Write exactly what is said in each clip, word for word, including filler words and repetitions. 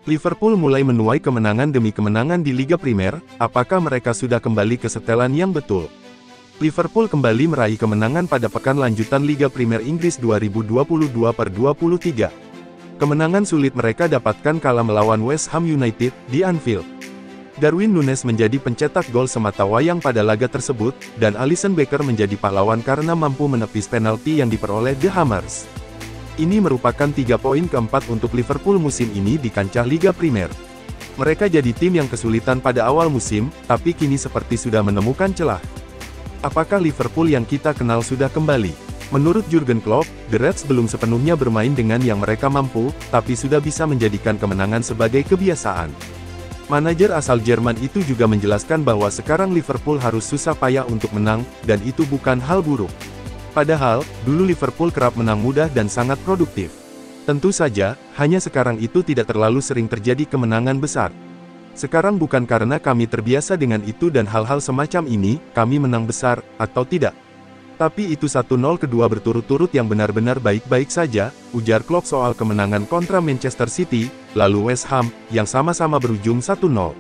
Liverpool mulai menuai kemenangan demi kemenangan di Liga Primer, apakah mereka sudah kembali ke setelan yang betul? Liverpool kembali meraih kemenangan pada pekan lanjutan Liga Primer Inggris dua ribu dua puluh dua per dua puluh tiga. Kemenangan sulit mereka dapatkan kala melawan West Ham United di Anfield. Darwin Núñez menjadi pencetak gol sematawayang pada laga tersebut, dan Alisson Becker menjadi pahlawan karena mampu menepis penalti yang diperoleh The Hammers. Ini merupakan tiga poin keempat untuk Liverpool musim ini di kancah Liga Primer. Mereka jadi tim yang kesulitan pada awal musim, tapi kini seperti sudah menemukan celah. Apakah Liverpool yang kita kenal sudah kembali? Menurut Jurgen Klopp, The Reds belum sepenuhnya bermain dengan yang mereka mampu, tapi sudah bisa menjadikan kemenangan sebagai kebiasaan. Manajer asal Jerman itu juga menjelaskan bahwa sekarang Liverpool harus susah payah untuk menang, dan itu bukan hal buruk. Padahal, dulu Liverpool kerap menang mudah dan sangat produktif. Tentu saja, hanya sekarang itu tidak terlalu sering terjadi kemenangan besar. Sekarang bukan karena kami terbiasa dengan itu dan hal-hal semacam ini, kami menang besar, atau tidak. Tapi itu satu nol kedua berturut-turut yang benar-benar baik-baik saja, ujar Klopp soal kemenangan kontra Manchester City, lalu West Ham, yang sama-sama berujung satu nol.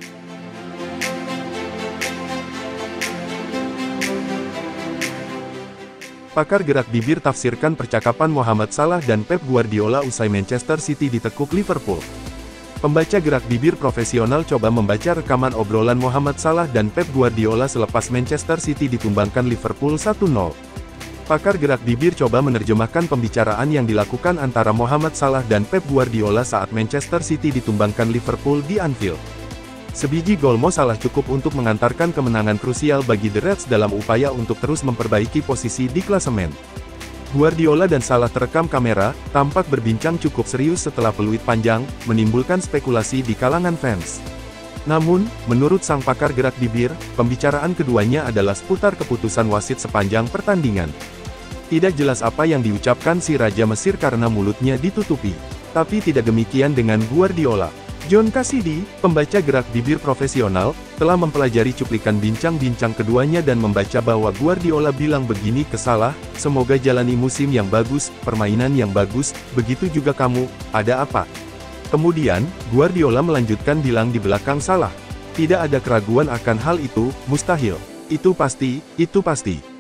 Pakar gerak bibir tafsirkan percakapan Mohamed Salah dan Pep Guardiola usai Manchester City ditekuk Liverpool. Pembaca gerak bibir profesional coba membaca rekaman obrolan Mohamed Salah dan Pep Guardiola selepas Manchester City ditumbangkan Liverpool satu nol. Pakar gerak bibir coba menerjemahkan pembicaraan yang dilakukan antara Mohamed Salah dan Pep Guardiola saat Manchester City ditumbangkan Liverpool di Anfield. Sebiji gol Mo Salah cukup untuk mengantarkan kemenangan krusial bagi The Reds dalam upaya untuk terus memperbaiki posisi di klasemen. Guardiola dan Salah terekam kamera, tampak berbincang cukup serius setelah peluit panjang, menimbulkan spekulasi di kalangan fans. Namun, menurut sang pakar gerak bibir, pembicaraan keduanya adalah seputar keputusan wasit sepanjang pertandingan. Tidak jelas apa yang diucapkan si Raja Mesir karena mulutnya ditutupi. Tapi tidak demikian dengan Guardiola. John Cassidy, pembaca gerak bibir profesional, telah mempelajari cuplikan bincang-bincang keduanya dan membaca bahwa Guardiola bilang begini ke Salah, "Semoga jalani musim yang bagus, permainan yang bagus, begitu juga kamu, ada apa?" Kemudian, Guardiola melanjutkan bilang di belakang Salah, "Tidak ada keraguan akan hal itu, mustahil. Itu pasti, itu pasti."